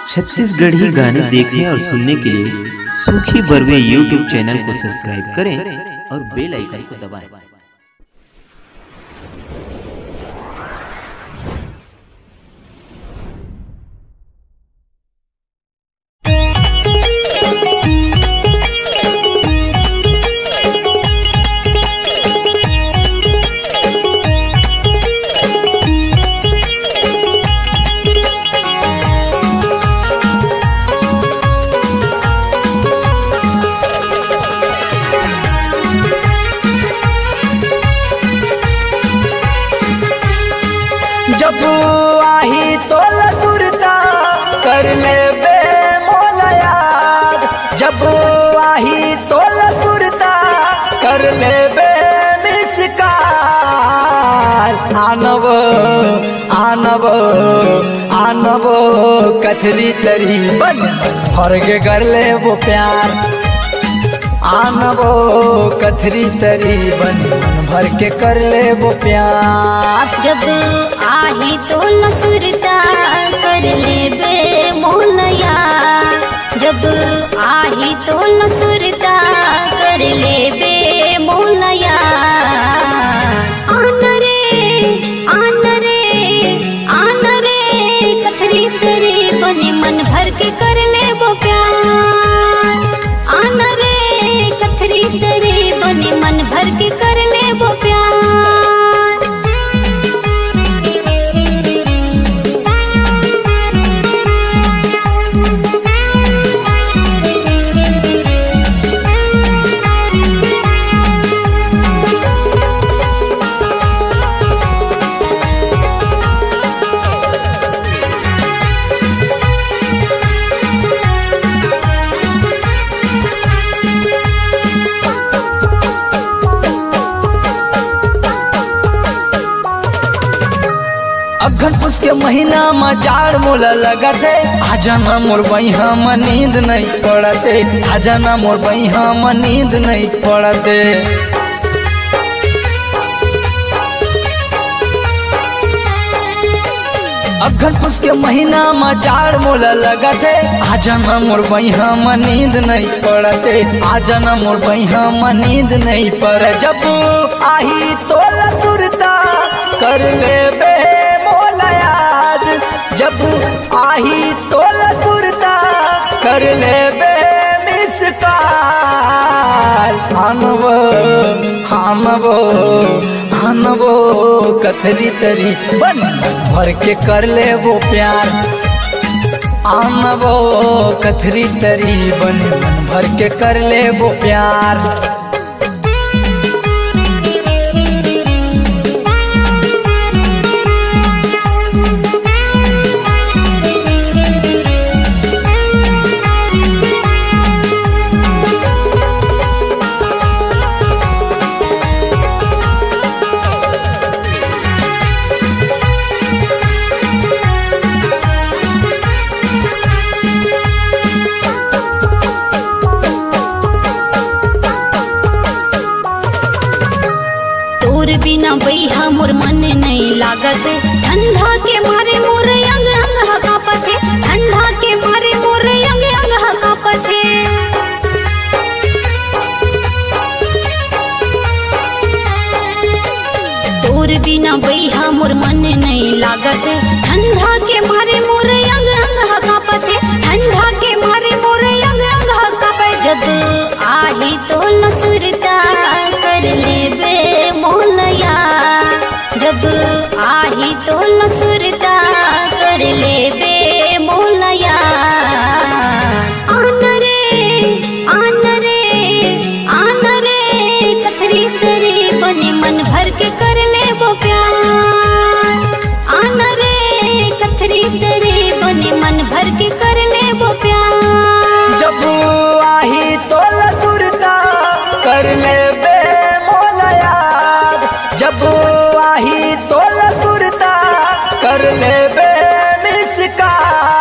छत्तीसगढ़ी गाने देखने और सुनने के लिए सूखी बरवे यूट्यूब चैनल को सब्सक्राइब करें और बेल आइकन को दबाएं। जब आही तो लसुरता कर ले बे मोला याद, जब आही तो लसुरता कर ले बे निस्कार। आनव आनव आनव कथरी तरी बन भर के कर ले वो प्यार। आनवो कथरी तरी बन भर के कर ले वो प्यार। जब आही तो लसुरता कर ले बे मोलया, जब आही तो लसुरता कर ले बे मोलया। आन रे कथरी तरी बनी मन भर के कर ले वो प्यार। आन रे कथरी तरी बनी मन भर के कर ले वो प्यार। अघन पुस के महीना में जाड़ मोला लगते। आजाना मोर बहिया में नींद नहीं पड़ते, आजाना मोर बहिया में नींद नहीं पड़ते। अघन पुस के महीना में जाड़ मोला लगते। आजाना मोर बहिया में नींद नहीं पड़ते, आजाना मोर बहिया में नींद नहीं पड़े। जब आही तो लसुरता कर ले बे मोला याद, जब आही तो लसुरता कर ले बे मिसकार। आनवो आनवो आनवो कथरी तरी बन भर के कर ले वो प्यार। आनवो कथरी तरी बन भर के कर ले वो प्यार। बिना बैहा मोर मन नहीं लागत, ठंडा के मारे मोर अंग अंग कांपत है, ठंडा के मारे मोर अंग अंग कांपत है। तोर बिना बैहा मोर मन नहीं लागत, ठंडा के मारे मोर अंग अंग कांपत है, ठंडा के मारे मोर अंग अंग कांपत। जब आही तो लसुरता कर ले बे मोलया, जब आही तो लसुरता कर ले बे मोलया। आन रे कथरी तरी बनी मन भर के कर ले वो प्यार। आन रे कथरी तरी बनी मन भर के कर ले वो प्यार। जब आही तो लसुरता कर ले बे मोला याद, जब आही तो लसुरता कर ले बे मिसकार।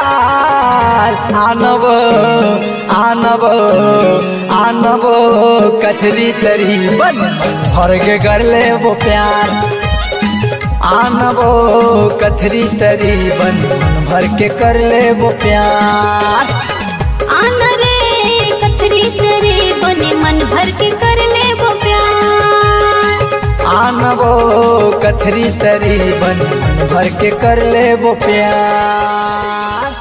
आनव आनव आनव कथरी तरी बन भर के कर ले वो प्यार। आनबो कथरी तरी बन मन भर के कर ले वो प्यार। आन रे कथरी तरी बने मन भर के कर ले वो प्यार। आनबो कथरी तरी बन मन भर के कर ले वो प्यार।